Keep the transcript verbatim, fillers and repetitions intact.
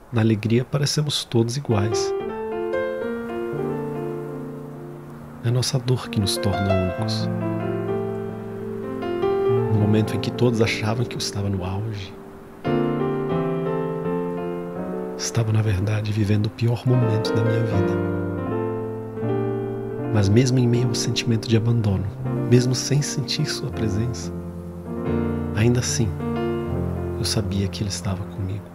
Na alegria parecemos todos iguais. É nossa dor que nos torna únicos. No momento em que todos achavam que eu estava no auge, estava na verdade vivendo o pior momento da minha vida. Mas mesmo em meio ao sentimento de abandono, mesmo sem sentir sua presença, ainda assim, eu sabia que ele estava comigo.